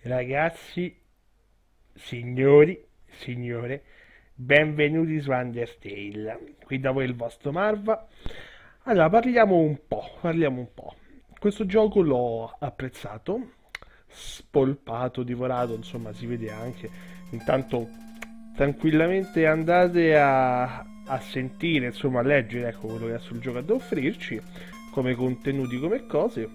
Ragazzi, signori, signore, benvenuti su Undertale. Qui da voi il vostro Marva. Allora, parliamo un po'. Questo gioco l'ho apprezzato, spolpato, divorato, insomma, si vede anche. Intanto, tranquillamente andate a sentire, insomma, a leggere, ecco, quello che ha sul gioco ad offrirci, come contenuti, come cose.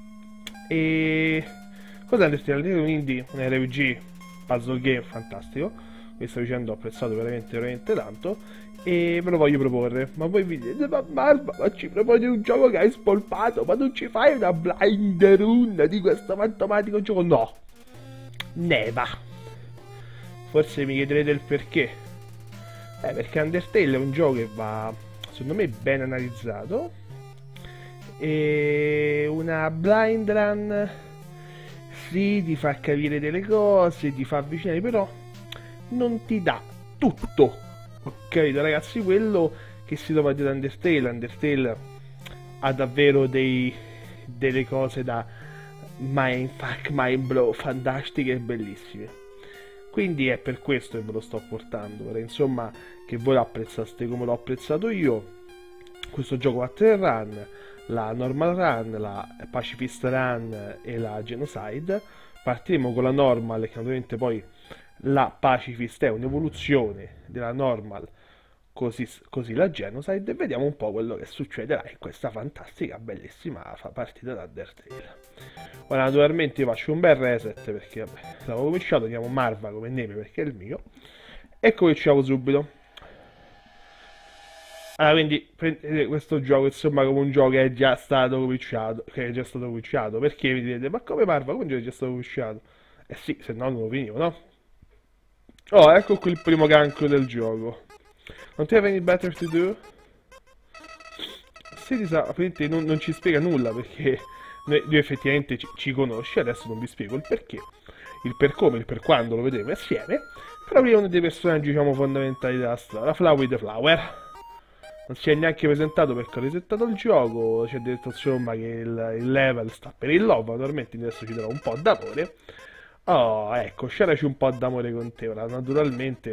E cosa Undertale? Un indie, un RPG, puzzle game fantastico. Vi sto dicendo, ho apprezzato veramente, veramente tanto. E ve lo voglio proporre. Ma voi vi dite, ma Marva, ma ci proponi un gioco che hai spolpato? Ma non ci fai una blind run di questo fantomatico gioco? No, neva. Forse mi chiederete il perché. Perché Undertale è un gioco che va, secondo me, ben analizzato. E una blind run sì, ti fa capire delle cose, ti fa avvicinare, però non ti dà tutto. Ok, ragazzi, quello che si trova dietro Undertale. Undertale ha davvero delle cose da mindfuck, mind blow, fantastiche e bellissime. Quindi è per questo che ve lo sto portando. Vorrei insomma che voi lo apprezzaste come l'ho apprezzato io. Questo gioco a 3 run, la normal run, la pacifist run e la genocide. Partiremo con la normal, che ovviamente poi la pacifist è un'evoluzione della normal, così la genocide, e vediamo un po' quello che succederà in questa fantastica, bellissima partita da Undertale. Ora naturalmente io faccio un bel reset perché vabbè, l'avevo cominciato, chiamo Marva come nome perché è il mio, e cominciamo subito. Allora, quindi prendete questo gioco insomma come un gioco che è già stato cominciato, perché mi direte, ma come Marva, come è già stato cominciato? Eh sì, se no non lo finivo, no? Oh, ecco qui il primo cancro del gioco. Non ti have any better to do? Sì, apparentemente non ci spiega nulla perché noi effettivamente ci conosce, adesso non vi spiego il perché, il per come, il per quando lo vedremo assieme, però lui è uno dei personaggi diciamo fondamentali della storia, Flowey the Flower. Non si è neanche presentato perché ho resettato il gioco, ci ha detto insomma che il level sta per il love, naturalmente adesso ci darà un po' d'amore. Oh, ecco, sceraci un po' d'amore con te, ora naturalmente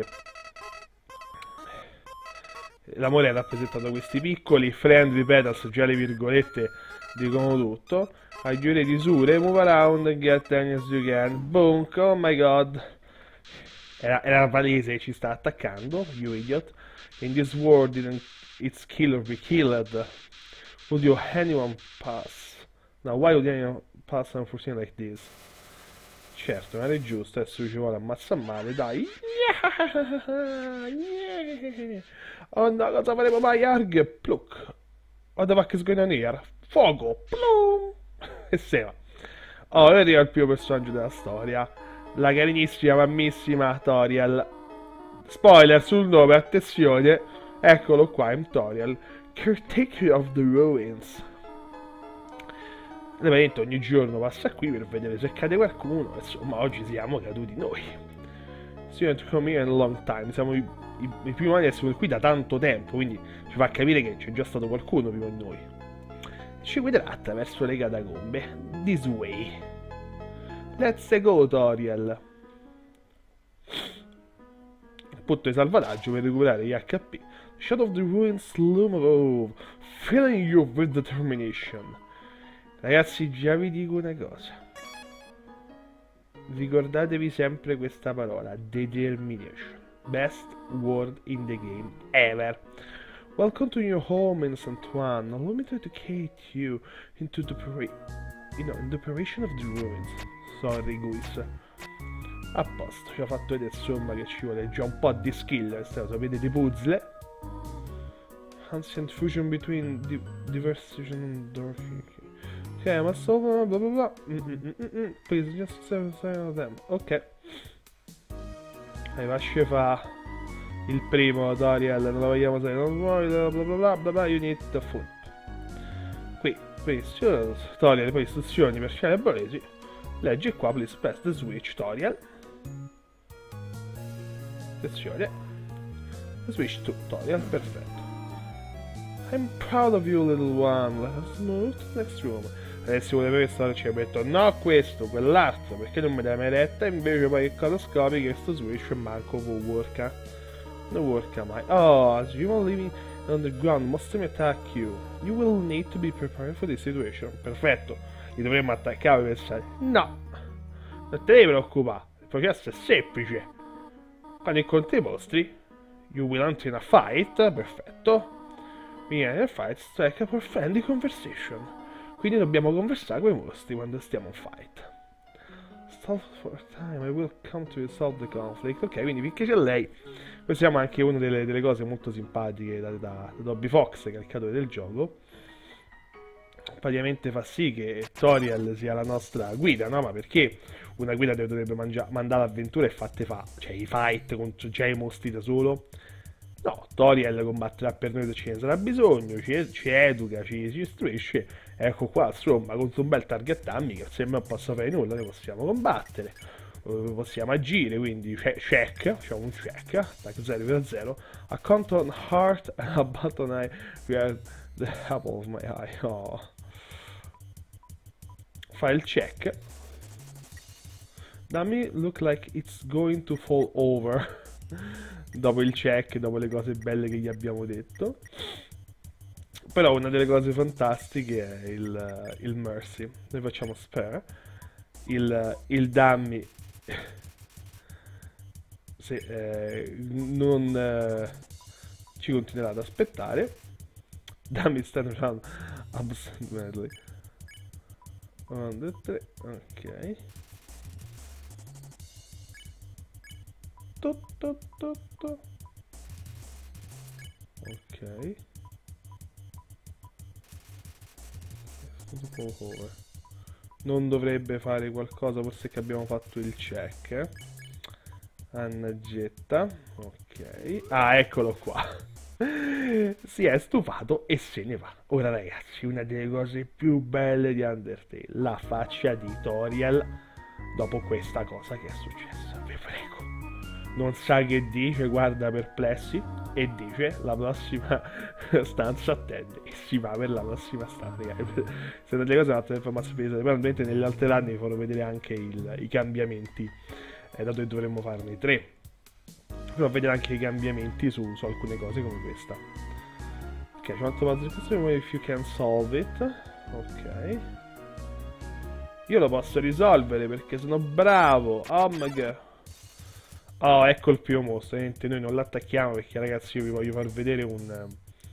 l'amore è rappresentato da questi piccoli friendly petals, già le virgolette dicono tutto. Are you ready to move around and get any as you can? Boom, oh my god. Era palese, ci sta attaccando, you idiot. In this world it's kill or be killed. Would you anyone pass? Now why would anyone pass an opportunity like this? Certo, non è giusto, adesso ci vuole ammazzare male, dai. Oh no, cosa faremo mai, Arg? Pluk. What the fuck is going on here? Fuoco! Plum! E se va. Oh, ora arriva il primo personaggio della storia. La carinissima, mammissima Toriel. Spoiler sul nome, attenzione. Eccolo qua, è Toriel. Caretaker of the Ruins. Ovviamente ogni giorno passa qui per vedere se cade qualcuno. Insomma, oggi siamo caduti noi. Student come here in a long time. Siamo i primi anni essere qui da tanto tempo, quindi ci fa capire che c'è già stato qualcuno prima di noi. Ci guiderà attraverso le catacombe. This way. Let's go, Toriel. Punto di salvataggio per recuperare gli HP. Shadow of the Ruins Sloom of filling you with determination. Ragazzi, già vi dico una cosa. Ricordatevi sempre questa parola, determination. Best word in the game ever. Welcome to your home in Saint-Ouen. Allow me to educate you into the in the operation of the ruins. Sorry, Guis. A posto, ci ha fatto vedere insomma che ci vuole già un po' di skill, sapete, di puzzle. Ancient fusion between diverse and dark. Ok, ma sopra bla bla bla. Please just say them. Ok. Facci fa il primo Toriel, non lo vogliamo sapere, non vuoi bla bla bla bla bla, you need the food. Qui, Toriel, poi istruzioni per scienze boresi. Leggi qua, please press the switch, Toriel. Attenzione. Switch tutorial, perfetto. I'm proud of you, little one. Let us move to the next room. E si vuole vedere storia, ci ha detto no questo, quell'altro, perché non me l'hai mai detta? Invece poi che cosa scopri? Che sto switch manco può worka. Non worka mai. Oh, as you are living on the ground, must attack you. You will need to be prepared for this situation. Perfetto, li dovremmo attaccare per pensare. No, non te devi preoccupare, il processo è semplice. Quando incontri i mostri, you will enter in a fight, perfetto. Vieni nel fight, strike up a friendly conversation. Quindi dobbiamo conversare con i mostri quando stiamo in fight. Stop for a time, I will come to resolve the conflict. Ok, quindi finché c'è lei, questa è anche una delle cose molto simpatiche da Dobby Fox, che è il creatore del gioco. Praticamente fa sì che Toriel sia la nostra guida, no? Ma perché una guida dovrebbe mandare l'avventura e cioè i fight contro già i mostri da solo? No, Toriel combatterà per noi se ce ne sarà bisogno, ci educa, ci istruisce. Ecco qua, insomma, contro un bel target dummy che se non posso fare nulla, ne possiamo combattere, possiamo agire, quindi check, facciamo un check, attack 0 a control heart and a button eye, we are the apple of my eye, oh. Fa il check, dummy look like it's going to fall over, dopo il check, dopo le cose belle che gli abbiamo detto. Però una delle cose fantastiche è il Mercy. Noi facciamo spare. Il dummy se non ci continuerà ad aspettare. Dummy stanno usando absently. 1, 2, 3, ok. Ok. Non dovrebbe fare qualcosa, forse che abbiamo fatto il check. Annagetta. Ok. Ah, eccolo qua. Si è stufato e se ne va. Ora ragazzi, una delle cose più belle di Undertale, la faccia di Toriel dopo questa cosa che è successa. Vi prego. Non sa che dice, guarda perplessi e dice la prossima stanza attende e si va per la prossima stanza. Se delle cose altre informazioni pesate, poi ovviamente negli altri anni vi farò vedere anche i cambiamenti, dato che dovremmo farne 3. Però vedere anche i cambiamenti su alcune cose come questa. Ok, c'è un altro puzzle if you can solve it. Ok. Io lo posso risolvere perché sono bravo. Oh my god. Oh, ecco il primo mostro. Niente, noi non l'attacchiamo perché ragazzi io vi voglio far vedere un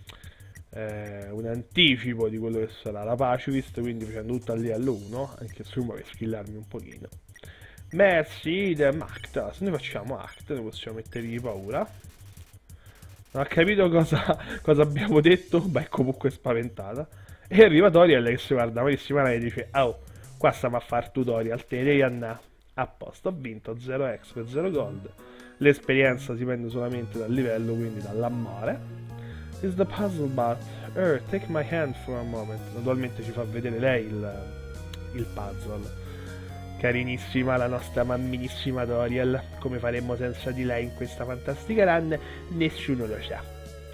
anticipo di quello che sarà la pacifist, quindi facendo tutto a livello 1, anche se per skillarmi un pochino. Merci, the Actas. Noi facciamo Act, ne possiamo mettergli paura. Non ha capito cosa abbiamo detto, beh, comunque spaventata. E arriva Toriel che si guarda malissimo e dice: oh, qua stiamo a fare tutorial, te devi andare. A posto, ho vinto 0 exp e 0 gold. L'esperienza si prende solamente dal livello, quindi dall'amore. Is the puzzle but take my hand for a moment. Naturalmente ci fa vedere lei il puzzle. Carinissima la nostra mamminissima Toriel. Come faremmo senza di lei in questa fantastica run? Nessuno lo sa.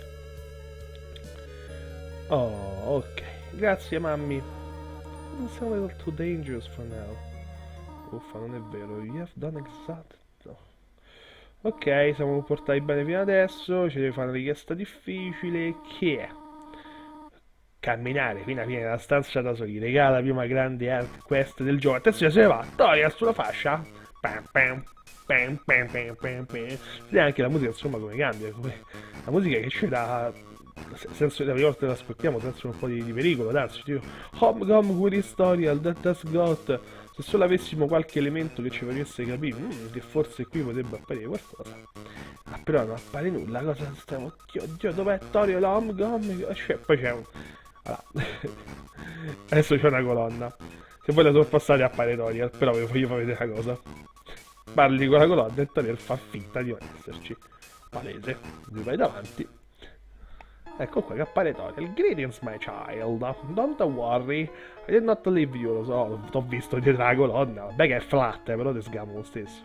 Oh, ok. Grazie mammi. It's a little too dangerous for now. Uffa, non è vero. You have done exactly. Ok, siamo portati bene fino adesso. Ci deve fare una richiesta difficile. Che è? Camminare fino alla fine della stanza da soli. Regala la prima grande art quest del gioco. Attenzione, se ne va. Toriel sulla fascia. Pam pam. Pam pam pam pam pam. E anche la musica, insomma, come cambia. La musica che ci dà. Senso la prima volta che l'ascoltiamo senza un po' di pericolo. Anzi, tipo Home Gom with Toriel that has got. Se solo avessimo qualche elemento che ci facesse capire che forse qui potrebbe apparire qualcosa, ma però non appare nulla. Cosa stiamo? Oddio, dov'è Toriel? Home Gom? Poi c'è un. Allora. Adesso c'è una colonna. Se voi la sorpassate appare Toriel, però vi voglio far vedere una cosa. Parli con la colonna e Toriel fa finta di non esserci. Palese. Vi vai davanti. Ecco qua che appare Toriel. Greetings my child. Don't worry. I did not leave you. Lo so, t'ho visto dietro la colonna. Vabbè che è flat, però ti sgamo lo stesso.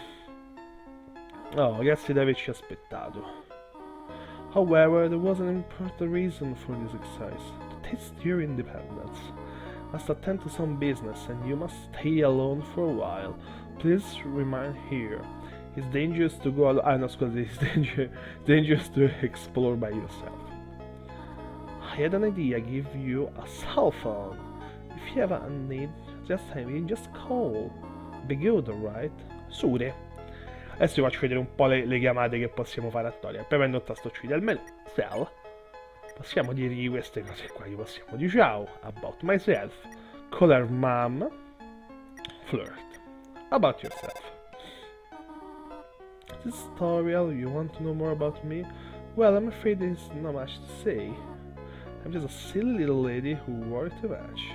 Oh, grazie di averci aspettato. However, there was an important reason for this exercise. To test your independence. must attend to some business and you must stay alone for a while. Please remain here. It's dangerous to go alone. Ah no, scusate, it's dangerous to explore by yourself. I had an idea, give you a cell phone. If you have a need, just call. Be good, alright? Sure. Adesso vi faccio vedere un po' le chiamate che possiamo fare a Toriel. Premendo il tasto C del menu, cell. Possiamo dirgli queste cose qua, gli possiamo dire ciao, about myself, call her mom, flirt, about yourself. This tutorial, you want to know more about me? Well, I'm afraid there's not much to say. I'm just a silly little lady who wore too much.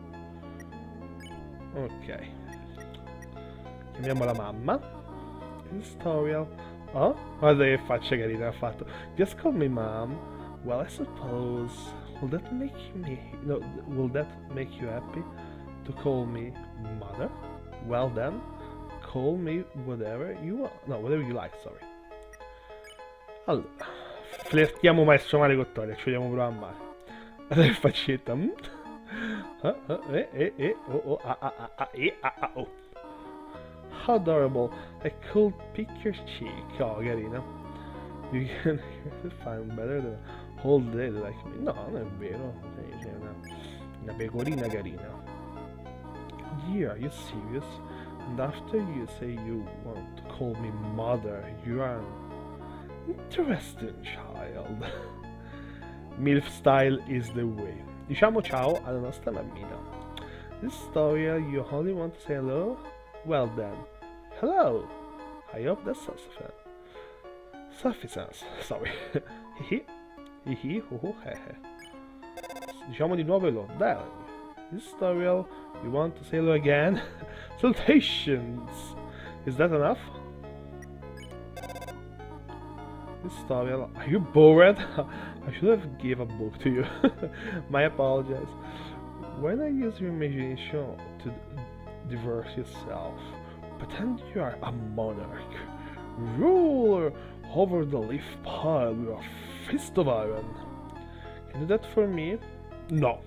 Ok. Chiamiamo la mamma. This tutorial. Oh? Guarda che faccia carina ha fatto. Just call me mom. Well, I suppose. Will that make you happy? To call me mother? Well then, call me whatever you want. No, whatever you like, sorry. Allora. Flirtiamo maestro male con Toriel, ci vogliamo provare a male. Guarda che faccetta. Oh. How adorable. I could pick your cheek. Oh, carina. You can find better than a whole day like me. No, non è vero. Sei una pecorina carina. Yeah, are you serious? And after you say you want to call me mother, you are an interesting child. MILF style is the way. Diciamo ciao alla nostra mammina. This story, you only want to say hello? Well then, hello! I hope that's sufficient. Sorry. Hihi, hehe. Diciamo di nuovo hello. Darling. This tutorial, you want to say hello again? Salutations! Is that enough? This tutorial, are you bored? I should have gave a book to you. My apologies. Why not use your imagination to diverse yourself? Pretend you are a monarch. Rule over the leaf pile with a fist of iron. Can you do that for me? No.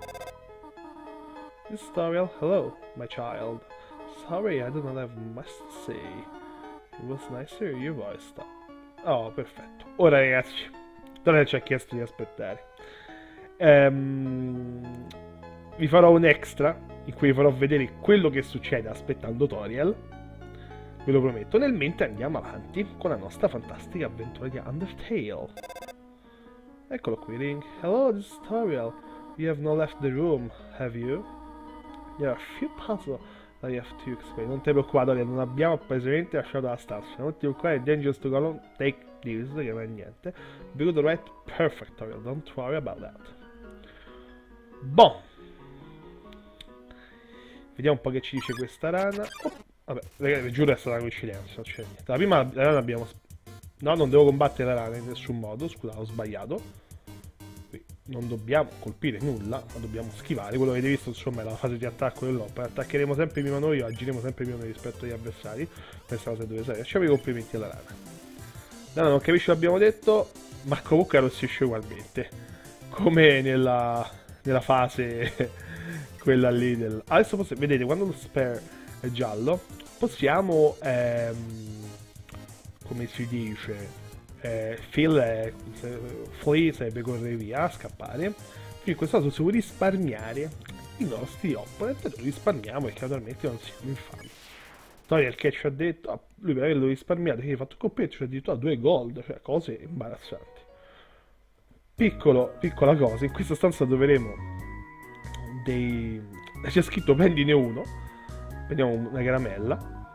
This tutorial, hello, my child. Sorry, I do not have much to say. It was nice to hear your voice. Oh, perfetto. Ora ragazzi, Toriel ci ha chiesto di aspettare. Vi farò un extra in cui vi farò vedere quello che succede aspettando Toriel. Ve lo prometto. Nel mentre andiamo avanti con la nostra fantastica avventura di Undertale. Eccolo qui, Ring. Hello, this is Toriel. You have not left the room, have you? There are a few puzzles that you have to explain. Non ti preoccupare, Toriel, non abbiamo precisamente lasciato la stanza. Non ti preoccupare, è dangerous to go alone. Take this, che non è niente. Be good, right? Perfect, Toriel. Don't worry about that. Bon. Vediamo un po' che ci dice questa rana. Oh, vabbè, ragazzi, vi giuro è stata una coincidenza, non c'è niente. La prima la rana abbiamo... No, non devo combattere la rana in nessun modo, scusa, ho sbagliato. Qui non dobbiamo colpire nulla, ma dobbiamo schivare. Quello che avete visto, insomma, è la fase di attacco dell'opera. Attaccheremo sempre prima noi, agiremo sempre prima noi rispetto agli avversari. Questa cosa deve essere. Facciamo i complimenti alla rana. La rana non capisce che abbiamo detto, ma comunque arrossisce ugualmente. Come nella fase... quella lì del... Adesso vedete, quando lo spare è giallo, possiamo, come si dice, flee sarebbe correre via, scappare. Quindi in questo caso si può risparmiare i nostri opponent, lo risparmiamo perché naturalmente non siamo infami. Toriel che ci ha detto, lui per averlo risparmiato, che ha fatto coppia, ci ha addirittura 2 gold, cioè cose imbarazzanti. Piccola cosa, in questa stanza troveremo c'è scritto prendine uno. Prendiamo una caramella.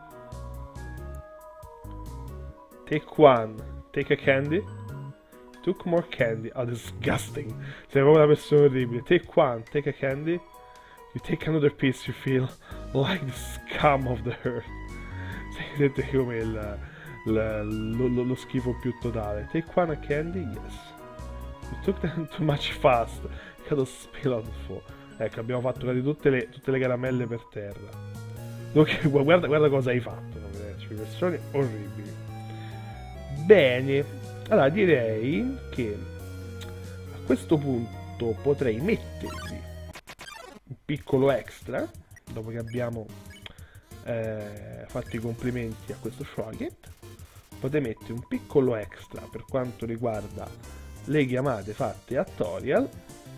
Take one, take a candy. Took more candy. Oh, disgusting. Sei proprio una persona orribile. Take one, take a candy. You take another piece, you feel like the scum of the earth. Sentite come lo schifo più totale. Take one a candy, yes. You took them too much fast. You had a spill on the floor. Ecco, abbiamo fatto tutte le caramelle per terra. Guarda cosa hai fatto, persone orribili. Bene, allora direi che a questo punto potrei mettervi un piccolo extra, dopo che abbiamo fatto i complimenti a questo Shoget, potete mettere un piccolo extra per quanto riguarda le chiamate fatte a Toriel,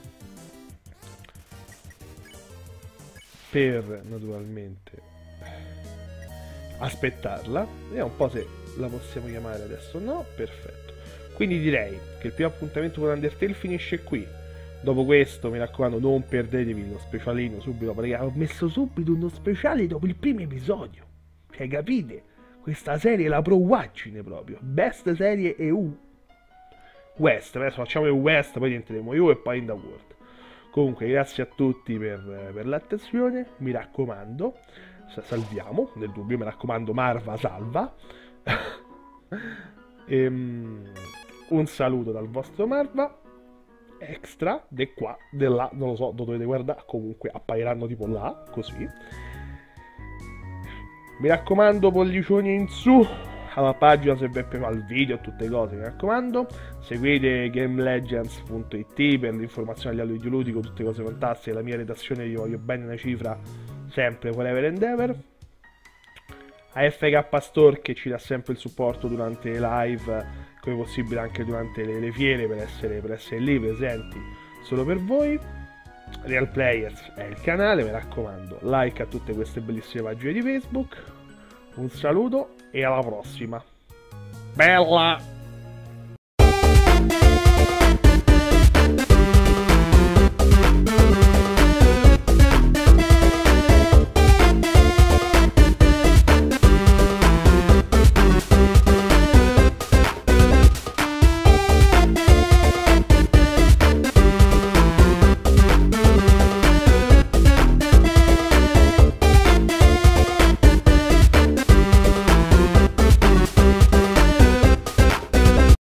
per naturalmente aspettarla. Vediamo un po' se la possiamo chiamare adesso. No, perfetto. Quindi direi che il primo appuntamento con Undertale finisce qui. Dopo questo, mi raccomando, non perdetevi lo specialino subito, perché ho messo subito uno speciale dopo il primo episodio. Cioè, capite? Questa serie è la prowaggine proprio. Best serie EU. West, adesso facciamo il West, poi diventeremo EU e poi in the World. Comunque, grazie a tutti per l'attenzione. Mi raccomando, salviamo, nel dubbio, mi raccomando, Marva salva. Un saluto dal vostro Marva. Extra, di qua, di là, non lo so, lo dovete guardare, comunque appariranno tipo là, così. Mi raccomando, pollicioni in su alla pagina se vi è piaciuto il video, tutte cose, mi raccomando. Seguite GameLegends.it per l'informazione agli videoludico, tutte cose fantastiche. La mia redazione, io voglio bene una cifra, sempre forever and ever. AFK Store che ci dà sempre il supporto durante le live, come possibile anche durante le fiere, per essere lì presenti solo per voi. Real Players è il canale, mi raccomando, like a tutte queste bellissime pagine di Facebook. Un saluto e alla prossima. Bella!